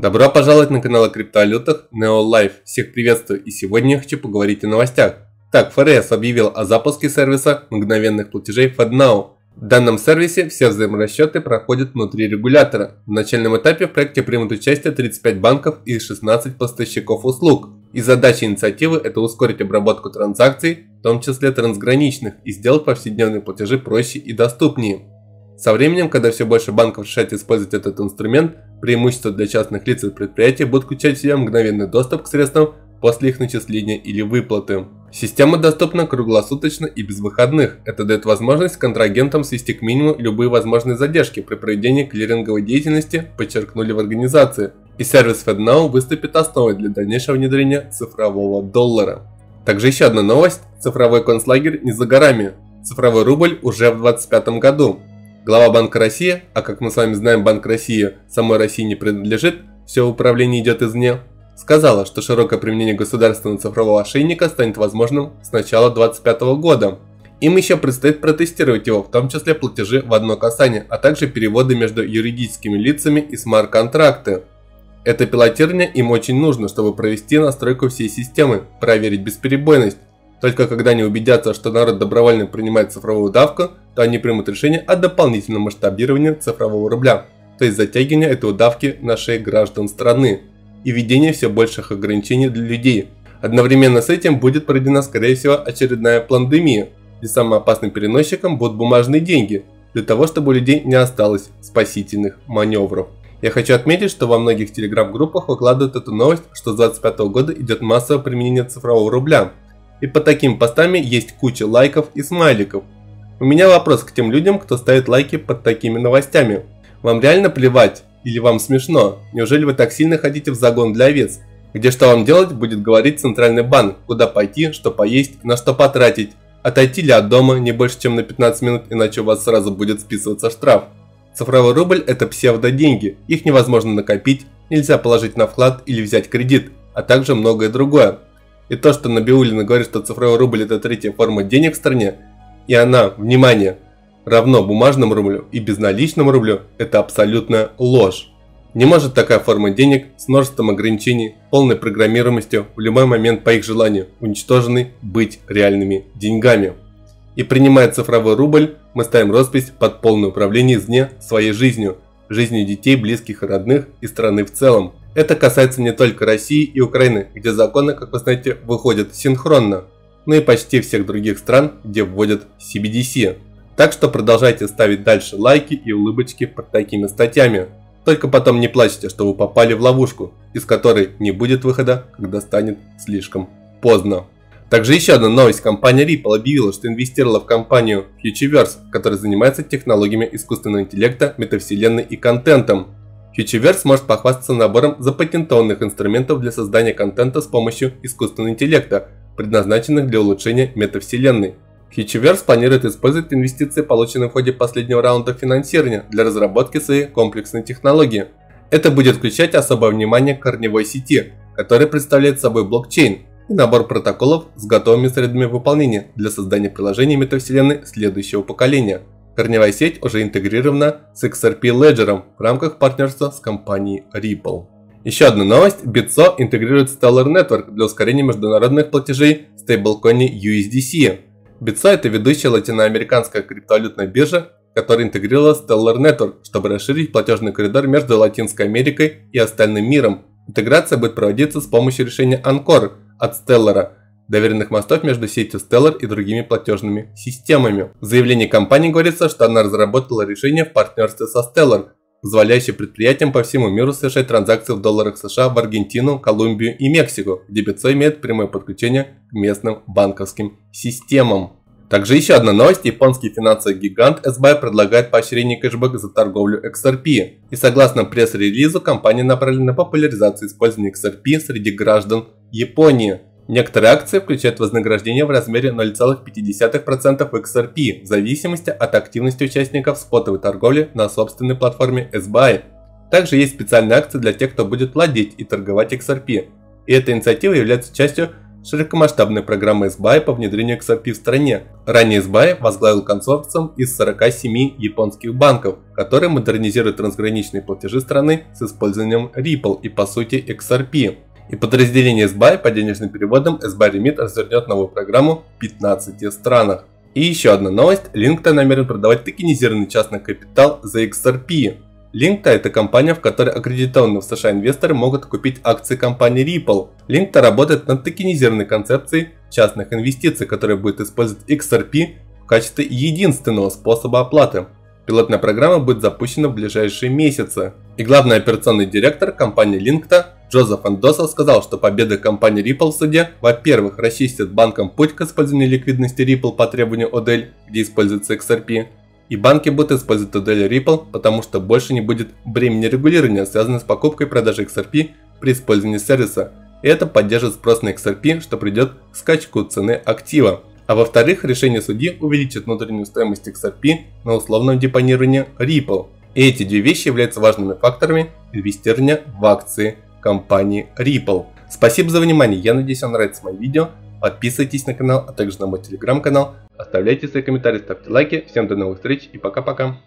Добро пожаловать на канал о криптовалютах NeoLife. Всех приветствую, и сегодня я хочу поговорить о новостях. Так, ФРС объявил о запуске сервиса мгновенных платежей FedNow. В данном сервисе все взаиморасчеты проходят внутри регулятора. В начальном этапе в проекте примут участие 35 банков и 16 поставщиков услуг. И задача инициативы – это ускорить обработку транзакций, в том числе трансграничных, и сделать повседневные платежи проще и доступнее. Со временем, когда все больше банков решают использовать этот инструмент, преимущества для частных лиц и предприятий будут включать в себя мгновенный доступ к средствам после их начисления или выплаты. Система доступна круглосуточно и без выходных. Это дает возможность контрагентам свести к минимуму любые возможные задержки при проведении клиринговой деятельности, подчеркнули в организации. И сервис FedNow выступит основой для дальнейшего внедрения цифрового доллара. Также еще одна новость. Цифровой концлагерь не за горами. Цифровой рубль уже в 2025 году. Глава Банка России, а как мы с вами знаем, Банк России самой России не принадлежит, все управление идет извне, сказала, что широкое применение государственного цифрового ошейника станет возможным с начала 2025 года. Им еще предстоит протестировать его, в том числе платежи в одно касание, а также переводы между юридическими лицами и смарт-контракты. Это пилотирование им очень нужно, чтобы провести настройку всей системы, проверить бесперебойность. Только когда они убедятся, что народ добровольно принимает цифровую давку, то они примут решение о дополнительном масштабировании цифрового рубля, то есть затягивания этой давки на шеи граждан страны и введение все больших ограничений для людей. Одновременно с этим будет проведена, скорее всего, очередная пандемия, где самым опасным переносчиком будут бумажные деньги, для того, чтобы у людей не осталось спасительных маневров. Я хочу отметить, что во многих телеграм-группах выкладывают эту новость, что с 2025 года идет массовое применение цифрового рубля. И под такими постами есть куча лайков и смайликов. У меня вопрос к тем людям, кто ставит лайки под такими новостями. Вам реально плевать? Или вам смешно? Неужели вы так сильно хотите в загон для овец? Где что вам делать, будет говорить центральный банк, куда пойти, что поесть, на что потратить. Отойти ли от дома не больше чем на 15 минут, иначе у вас сразу будет списываться штраф. Цифровой рубль – это псевдоденьги, их невозможно накопить, нельзя положить на вклад или взять кредит, а также многое другое. И то, что Набиуллина говорит, что цифровой рубль – это третья форма денег в стране, и она, внимание, равно бумажному рублю и безналичному рублю – это абсолютная ложь. Не может такая форма денег с множеством ограничений, полной программируемостью в любой момент по их желанию, уничтоженной, быть реальными деньгами. И принимая цифровой рубль, мы ставим роспись под полное управление извне своей жизнью детей, близких и родных и страны в целом. Это касается не только России и Украины, где законы, как вы знаете, выходят синхронно, но и почти всех других стран, где вводят CBDC. Так что продолжайте ставить дальше лайки и улыбочки под такими статьями. Только потом не плачьте, что вы попали в ловушку, из которой не будет выхода, когда станет слишком поздно. Также еще одна новость. Компания Ripple объявила, что инвестировала в компанию Futureverse, которая занимается технологиями искусственного интеллекта, метавселенной и контентом. Futureverse может похвастаться набором запатентованных инструментов для создания контента с помощью искусственного интеллекта, предназначенных для улучшения метавселенной. Futureverse планирует использовать инвестиции, полученные в ходе последнего раунда финансирования, для разработки своей комплексной технологии. Это будет включать особое внимание к корневой сети, которая представляет собой блокчейн, и набор протоколов с готовыми средами выполнения для создания приложений метавселенной следующего поколения. Корневая сеть уже интегрирована с XRP Ledger в рамках партнерства с компанией Ripple. Еще одна новость. BitSo интегрирует Stellar Network для ускорения международных платежей в стейблкоине USDC. BitSo – это ведущая латиноамериканская криптовалютная биржа, которая интегрировала Stellar Network, чтобы расширить платежный коридор между Латинской Америкой и остальным миром. Интеграция будет проводиться с помощью решения Anchor от Stellar, доверенных мостов между сетью Stellar и другими платежными системами. В заявлении компании говорится, что она разработала решение в партнерстве со Stellar, позволяющее предприятиям по всему миру совершать транзакции в долларах США в Аргентину, Колумбию и Мексику, где BitSo имеет прямое подключение к местным банковским системам. Также еще одна новость. Японский финансовый гигант SBI предлагает поощрение кэшбэка за торговлю XRP. И согласно пресс-релизу, компания направлена на популяризацию использования XRP среди граждан Японии. Некоторые акции включают вознаграждение в размере 0,5% XRP в зависимости от активности участников спотовой торговли на собственной платформе SBI. Также есть специальные акции для тех, кто будет владеть и торговать XRP. И эта инициатива является частью широкомасштабной программы SBI по внедрению XRP в стране. Ранее SBI возглавил консорциум из 47 японских банков, которые модернизируют трансграничные платежи страны с использованием Ripple и по сути XRP. И подразделение SBI по денежным переводам SBI Remit развернет новую программу в 15 странах. И еще одна новость: Linkta намерен продавать токенизированный частный капитал за XRP. Linkta — это компания, в которой аккредитованные в США инвесторы могут купить акции компании Ripple. Linkta работает над токенизированной концепцией частных инвестиций, которая будет использовать XRP в качестве единственного способа оплаты. Пилотная программа будет запущена в ближайшие месяцы. И главный операционный директор компании Linkta Джозеф Эндоса сказал, что победа компании Ripple в суде, во-первых, расчистит банкам путь к использованию ликвидности Ripple по требованию ODL, где используется XRP, и банки будут использовать ODL Ripple, потому что больше не будет бремени регулирования, связанного с покупкой и продажей XRP при использовании сервиса, и это поддержит спрос на XRP, что придет к скачку цены актива. А во-вторых, решение судьи увеличит внутреннюю стоимость XRP на условном депонировании Ripple. И эти две вещи являются важными факторами инвестирования в акции компании Ripple. Спасибо за внимание, я надеюсь, вам нравится мое видео. Подписывайтесь на канал, а также на мой телеграм-канал. Оставляйте свои комментарии, ставьте лайки. Всем до новых встреч и пока-пока.